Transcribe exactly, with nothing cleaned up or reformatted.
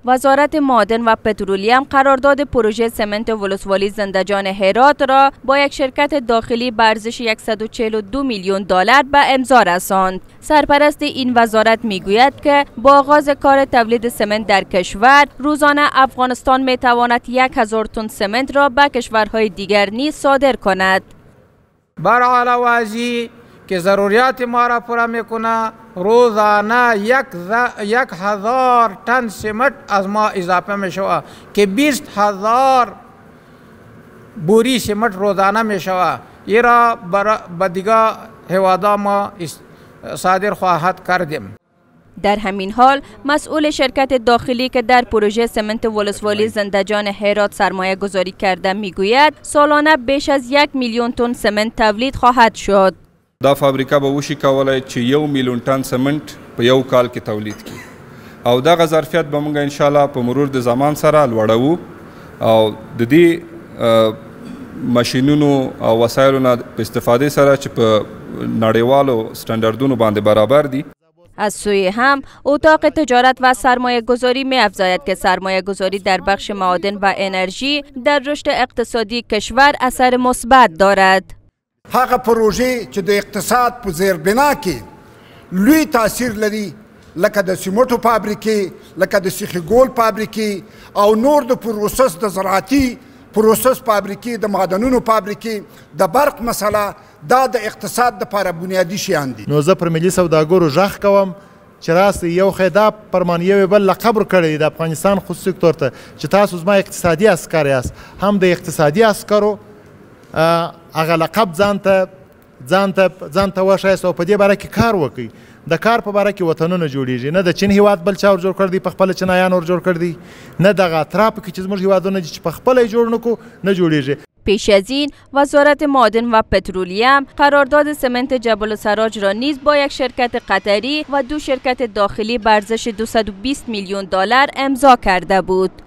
وزارت معادن و پترولیوم قرارداد پروژه سمنت ولسوالی زنده‌جان هرات را با یک شرکت داخلی به ارزش صد و چهل و دو میلیون دلار به امضا رساند. سرپرست این وزارت میگوید که با آغاز کار تولید سمنت در کشور روزانه افغانستان میتواند یک هزار تن سمنت را به کشورهای دیگر نیز صادر کند. بر علاوه از این که ضروریات ما را پورا میکنه، روزانه یک, یک هزار تن سمنت از ما اضافه میشود که بیست هزار بوری سمنت روزانه میشود. این را به دیگر هوادا ما صادر خواهد کردیم. در همین حال مسئول شرکت داخلی که در پروژه سمنت ولسوالی زنده‌جان هرات سرمایه گذاری کرده میگوید سالانه بیش از یک میلیون تن سمنت تولید خواهد شد. دا فابریکه به وشي کولای چې یو میلیون تن سمنت په یو کال کې تولید کړي او دغه ظرفیت به موږ ان شاء الله په مرور د زمان سره لوړو او د دې ماشینونو او وسایلو نه په استفاده سره چې په نړیوالو سټنډردونو باندې برابر دي. از سوی هم اتاق تجارت و سرمایه گذاری می افزاید که سرمایه گذاری در بخش معادن و انرژی در رشد اقتصادی کشور اثر مثبت دارد. هغه پروژه چې د اقتصاد په زیربنا کې لوی تاثیر لري لکه د سیمنټو فابریکې، لکه د سیخ ګول فابریکې او نور د پروسس د زراعتي پروسس فابریکې، د معدنونو فابریکې، د برق مسله دا د اقتصاد لپاره بنیادي شیان دي. نو زه پر ملي سوداګرو غږ کوم چې راسئ یو خیدا پرمانیوي بل لقب کړی د افغانستان خصوصي سکتور ته چې تاسو زما اقتصادي عسکر یاست، هم د اقتصادي عسکرو هغه لقب ځانته ځانته ځانته وښایاست او په دې باره کې کار وکړئ. د کار په باره کې وطنونه جوړیږي، نه د چین هیواد بل چا ور جوړ کړ دی په خپله چینایان ور جوړ کړ دی، نه دغه اطرافو کې چې زموږ هیوادونه دي چې په خپله یې جوړ نه کړو نه جوړیږي. پیش از این وزارت معادن و پترولیوم قرارداد سمنت جبل السراج را نیز با یک شرکت قطری و دو شرکت داخلی به ارزش دویست و بیست میلیون دلار امضا کرده بود.